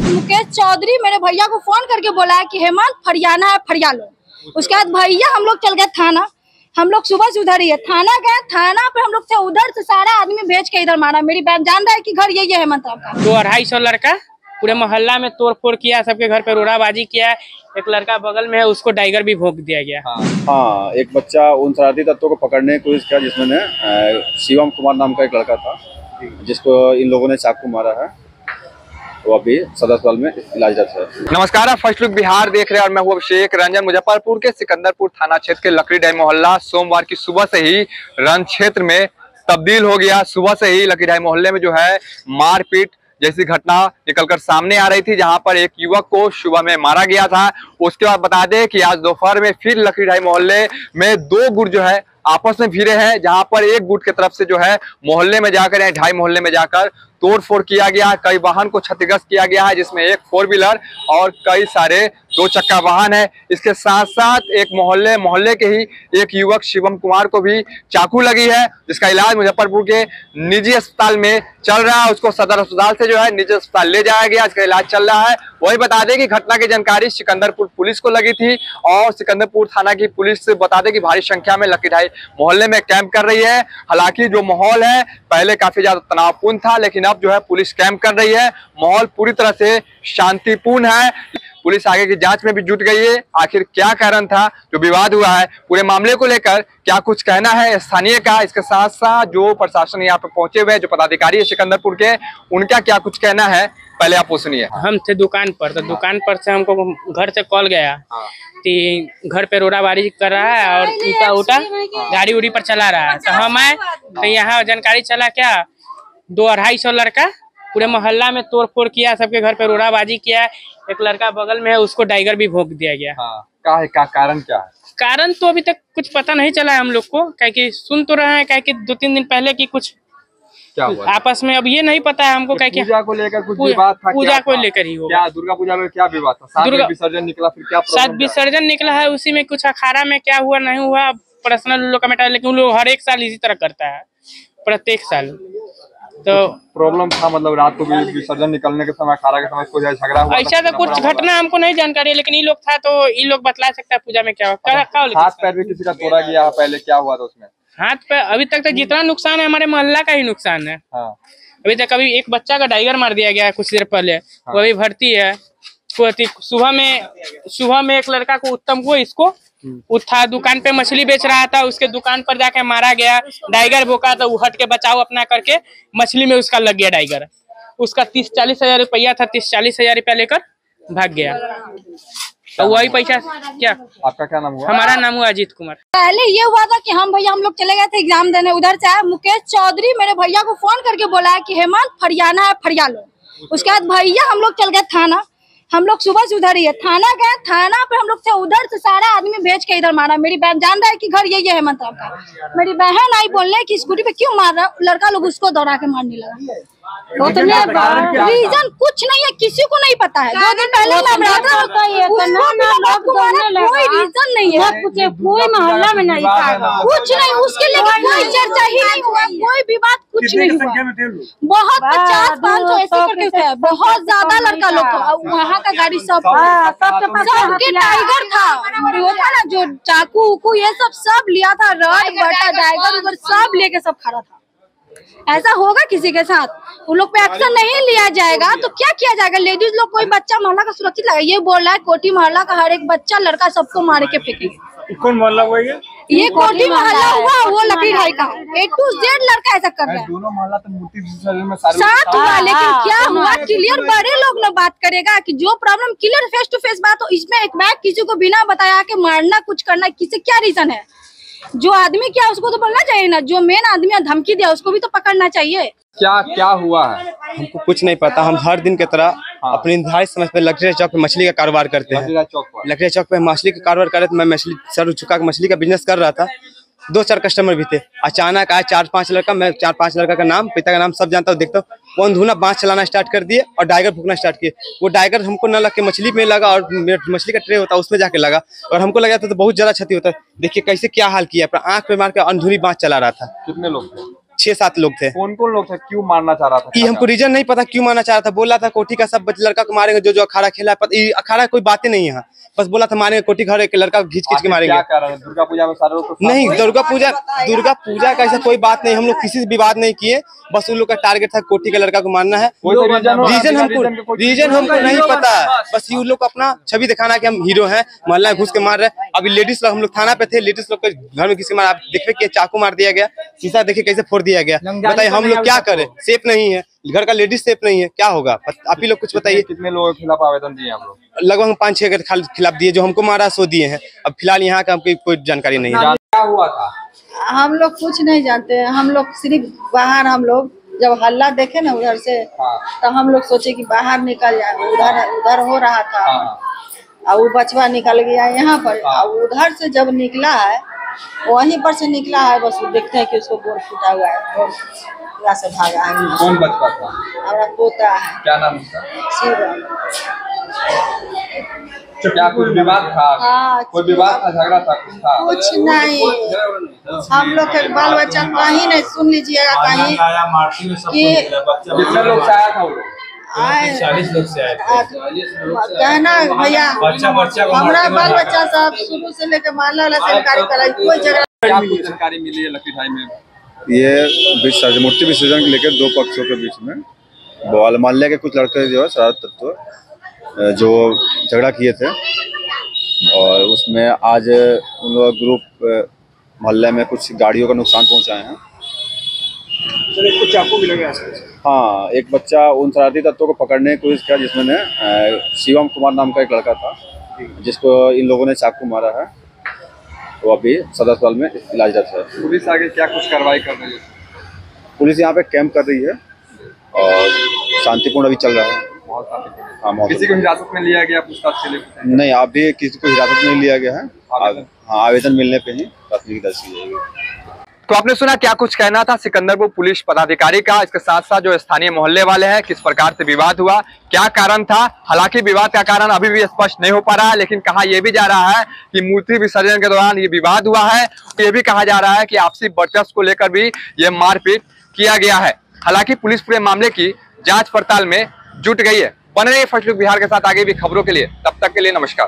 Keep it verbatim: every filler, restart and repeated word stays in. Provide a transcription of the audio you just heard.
मुकेश चौधरी मेरे भैया को फोन करके बोला है कि हेमंत फरियाना है, फरिया लो। उसके बाद भैया हम लोग चल गए थाना। हम लोग सुबह से उधर ही है, थाना गए। थाना पे हम लोग थे, उधर से सारा आदमी भेज के इधर मारा। मेरी बहन जान रहा है कि घर यही है हेमंत का। दो अढ़ाई सौ लड़का पूरे मोहल्ला में तोड़ फोड़ किया, सबके घर पे रोड़ाबाजी किया। एक लड़का बगल में है, उसको टाइगर भी भोंक दिया गया। हाँ, हाँ एक बच्चा उन शरारती तत्वों को पकड़ने की कोशिश किया, जिसमें शिवम कुमार नाम का एक लड़का था, जिसको इन लोगों ने चाकू मारा है। वो अभी सदर अस्पताल में इलाजरत है। नमस्कार, आप फर्स्ट लुक बिहार देख रहे हैं और मैं हूं अभिषेक रंजन। मुजफ्फरपुर के सिकंदरपुर थाना क्षेत्र के लकड़ी डाई मोहल्ला सोमवार की सुबह से ही रण क्षेत्र में तब्दील हो गया। सुबह से ही लकड़ी डाई मोहल्ले में जो है मारपीट जैसी घटना निकलकर सामने आ रही थी, जहां पर एक युवक को सुबह में मारा गया था। उसके बाद बता दें कि आज दोपहर में फिर लकड़ी डाई मोहल्ले में दो गुट जो है आपस में भिड़े हैं, जहां पर एक गुट की तरफ से जो है मोहल्ले में जाकर या ढाई मोहल्ले में जाकर तोड़ फोड़ किया गया। कई वाहन को क्षतिग्रस्त किया गया है, जिसमें एक फोर व्हीलर और कई सारे दो चक्का वाहन है। इसके साथ साथ एक मोहल्ले मोहल्ले के ही एक युवक शिवम कुमार को भी चाकू लगी है, जिसका इलाज मुजफ्फरपुर के निजी अस्पताल में चल रहा है। उसको सदर अस्पताल से जो है निजी अस्पताल ले जाया गया, इसका इलाज चल रहा है। वही बता दें कि घटना की जानकारी सिकंदरपुर पुलिस को लगी थी और सिकंदरपुर थाना की पुलिस से बता दें कि भारी संख्या में लकड़ी डाई मोहल्ले में कैंप कर रही है। हालांकि जो माहौल है पहले काफी ज्यादा तनावपूर्ण था, लेकिन अब जो है पुलिस कैंप कर रही है। माहौल पूरी तरह से शांतिपूर्ण है। पुलिस आगे की जांच में भी जुट गई है। आखिर क्या कारण था जो विवाद हुआ है, पूरे मामले को लेकर क्या कुछ कहना है स्थानीय का, इसके साथ साथ जो प्रशासन यहाँ पे पहुंचे हुए जो पदाधिकारी है सिकंदरपुर के, उनका क्या कुछ कहना है, पहले आप वो सुनिए। हम थे दुकान पर, तो दुकान पर से हमको घर से कॉल गया कि घर पे रोड़ाबाजी कर रहा है और ईटा उटा गाड़ी उड़ी पर चला रहा है। तो हम आए तो यहाँ जानकारी चला क्या दो अढ़ाई सौ लड़का पूरे मोहल्ला में तोड़ फोड़ किया, सबके घर पे रोड़ाबाजी किया। एक लड़का बगल में है, उसको टाइगर भी भोंक दिया गया। हाँ, क्या है, क्या कारण क्या है? कारण तो अभी तक कुछ पता नहीं चला है हम लोग को, क्या कि सुन तो रहे हैं क्या कि दो तीन दिन पहले की कुछ क्या हुआ आपस में, अब ये नहीं पता है हमको क्या कि पूजा को लेकर कुछ विवाद था। पूजा को लेकर ही होगा। क्या दुर्गा पूजा में क्या विवाद था? साथ में विसर्जन निकला, फिर क्या शायद विसर्जन निकला है, उसी में कुछ अखाड़ा में क्या हुआ नहीं हुआ पर्सनल लोग का मैटर है, लेकिन लोग हर एक साल इसी तरह करता है, प्रत्येक साल। तो प्रॉब्लम था, मतलब रात को भी विसर्जन निकलने के समय अखाड़ा के समय कोई झगड़ा हुआ? ऐसा तो कुछ घटना हमको नहीं जानकारी है, लेकिन ये लोग था तो ये लोग बतला सकता है पूजा में क्या हुआ। हाथ पैर भी किसी का तोड़ा गया है, पहले क्या हुआ था उसमें? हाथ पे अभी तक तो जितना नुकसान है हमारे मोहल्ला का ही नुकसान है। हाँ। अभी तक अभी एक बच्चा का टाइगर मार दिया गया है कुछ देर पहले। हाँ। वो अभी भर्ती है। सुबह में सुबह में एक लड़का को उत्तम को इसको उठा दुकान पे मछली बेच रहा था, उसके दुकान पर जाके मारा गया। टाइगर भोंका तो हट के बचाव अपना करके मछली में उसका लग गया टाइगर। उसका तीस चालीस हजार रुपया था, तीस चालीस हजार रुपया लेकर भाग गया। तो वही पैसा क्या। आपका क्या नाम हुआ? हमारा नाम हुआ अजीत कुमार। पहले ये हुआ था कि हम भैया हम लोग चले गए थे एग्जाम देने, उधर से आए मुकेश चौधरी मेरे भैया को फोन करके बोला है कि हेमंत फरियाना है, फरिया लो। उसके बाद भैया हम लोग चल गए थाना। हम लोग सुबह से उधर ही है, थाना गए। थाना पे हम लोग थे, उधर से सारा आदमी भेज के इधर मारा। मेरी बहन जान रहा है कि घर यही है हेमंत का। मेरी बहन आई बोलने की स्कूटी पे क्यों मार रहा, लड़का लोग उसको दौड़ा के मारने लगा। तो रीजन कुछ नहीं है, किसी को नहीं पता है। दो दिन पहले मारा था, कोई रीजन नहीं है, कोई मोहल्ला में नहीं था, कुछ नहीं, उसके लिए कोई चर्चा ही नहीं हुआ, कोई भी बात कुछ नहीं हुआ। बहुत पचास पाँच सौ ऐसे करके थे, बहुत ज्यादा लड़का लोग, वहाँ का गाड़ी सब सबके टाइगर था। वो था ना जो चाकू उकू ये सब सब लिया था, रॉड बटा टाइगर उधर सब लेके सब खड़ा था। ऐसा होगा किसी के साथ, उन लोग पे एक्शन नहीं लिया जाएगा तो क्या किया जाएगा? लेडीज लोग कोई बच्चा मोहल्ला का सुरक्षित लगा, ये बोल रहा है कोटी मोहल्ला का हर एक बच्चा लड़का सबको मार के फेंकेंगे। कौन मोहल्ला हुआ ये? ये कोटी मोहल्ला हुआ, वो लकड़ी ढाई का ए टू जेड लड़का ऐसा कर रहा है। दोनों मोहल्ला तो मूर्ति विसर्जन में साथ हुआ, लेकिन क्या हुआ क्लियर बड़े लोग ना बात करेगा कि जो problem clear face to face बात हो। इसमें एक बैग किसी को बिना बताया के मारना कुछ करना, किसे क्या रीजन है? जो आदमी क्या उसको तो बोलना चाहिए ना, जो मेन आदमी धमकी दिया उसको भी तो पकड़ना चाहिए। क्या क्या हुआ है? हमको कुछ नहीं पता। हम हर दिन की तरह हाँ। अपनी निर्धारित समय पे लकड़ी चौक पे मछली का कारोबार करते हैं। लकड़ी चौक पे मछली का कारोबार कर रहे थे। मैं मछली सर चुका के मछली का बिजनेस कर रहा था। दो चार कस्टमर भी थे। अचानक आए चार पांच लड़का, मैं चार पांच लड़का का नाम पिता का नाम सब जानता हूँ, देखता हूँ। कौन धुना बांस चलाना स्टार्ट कर दिए और टाइगर फूकना स्टार्ट किए। वो टाइगर हमको न लग के मछली में लगा और मछली का ट्रे होता है उसमें जाके लगा और हमको लगा था तो बहुत ज्यादा क्षति होता है। देखिए कैसे क्या हाल किया, आँख पे मार के अंधुरी बांस चला रहा था। कितने लोग थे? छह सात लोग थे। कौन कौन लोग थे, क्यों मारना चाह रहा था? ये हमको रीजन नहीं पता क्यों मारना चाह रहा था। बोला था कोठी का सब लड़का को मारेंगे जो जो अखाड़ा खेला है। अखाड़ा कोई बातें नहीं है, बस बोला था मारेंगे कोठी घर एक लड़का घींच खींच के मारेंगे। क्या कारण है? दुर्गा पूजा में सारे लोग नहीं, दुर्गा पूजा दुर्गा पूजा का ऐसा कोई बात नहीं। हम लोग किसी से विवाद नहीं किए, बस उन लोग का टारगेट था कोठी के लड़का को मारना है। रीजन हमको रीजन हमको नहीं पता, बस ये लोग अपना छवि दिखाना कि हम हीरो हैं, मोहल्ला घुस के मार रहे। अभी लेडीज लोग, हम लोग थाना पे थे, लेडीज लोग के घर में किसी मार, आप देखिए कि चाकू मार दिया गया, शीशा देखिए कैसे फोड़ दिया गया। बताइए हम लोग क्या करें? सेफ नहीं है, घर का लेडीज सेफ नहीं है, क्या होगा? आप ही लोग कुछ बताइए। कितने लोगों के खिलाफ आवेदन दिए आप लोग? लगभग पाँच छह के खिलाफ दिए, जो हमको मारा सो दिए हैं। अब फिलहाल यहाँ का हमको कोई जानकारी नहीं है। क्या हुआ था? हम लोग कुछ नहीं जानते हैं। हम लोग सिर्फ बाहर, हम लोग जब हल्ला देखे ना उधर से, तो हम लोग सोचे कि बाहर निकल जाए। उधर उधर हो रहा था और वो बचवा निकल गया यहाँ पर, और उधर से जब निकला है वहीं पर से निकला है, बस देखते हैं कि उसको गोड़ फूटा हुआ है और यहाँ से भागा है। कौन बचवा था? हमारा पोता है। क्या नाम उसका? शिवराम। क्या कुछ विवाद था? हाँ, कोई विवाद था, झगड़ा था, कुछ था? कुछ नहीं। हम लोग के बाल बच्चा कहीं नहीं, सुन लीजिएगा कहीं कि कितने लोग से आया था वो लोग? चालीस लोग से आए थे। कहना भैया, हमारा बाल बच्चा सब शुरू से लेकर माला वाला सरकारी कराई, कोई जगह क्या कुछ जानकारी मिली है लकी ढाई में? ये मूर्ति विसर्जन के लेकर दो पक्षों के बीच में बवाल, मोहल्ले के कुछ लड़के जो है शरारत तत्व जो झगड़ा किए थे, और उसमें आज उन लोग ग्रुप मोहल्ले में कुछ गाड़ियों का नुकसान पहुंचाए हैं। कुछ चाकू भी लगे। हाँ, एक बच्चा उन शरारती तत्वों को पकड़ने की कोशिश किया जिसमें शिवम कुमार नाम का एक लड़का था, जिसको इन लोगों ने चाकू मारा है। वो अभी सदर अस्पताल में इलाजरत है। पुलिस आगे क्या कुछ कार्रवाई कर रही है? पुलिस यहाँ पे कैंप कर रही है और शांतिपूर्ण अभी चल रहा है। हाँ, किसी को हिरासत में लिया गया पूछताछ के लिए? नहीं, अभी किसी को हिरासत में लिया गया है। हाँ, आवेदन मिलने पे ही प्राथमिकी दर्ज की जाएगी। तो आपने सुना क्या कुछ कहना था सिकंदरपुर पुलिस पदाधिकारी का। इसके साथ साथ जो स्थानीय मोहल्ले वाले हैं, किस प्रकार से विवाद हुआ, क्या कारण था। हालांकि विवाद का कारण अभी भी स्पष्ट नहीं हो पा रहा है, लेकिन कहा यह भी जा रहा है कि मूर्ति विसर्जन के दौरान ये विवाद हुआ है। ये भी कहा जा रहा है कि आपसी वर्चस्व को लेकर भी ये मारपीट किया गया है। हालांकि पुलिस पूरे मामले की जांच पड़ताल में जुट गई है। बने रहिए फर्स्ट लुक बिहार के साथ आगे भी खबरों के लिए। तब तक के लिए नमस्कार।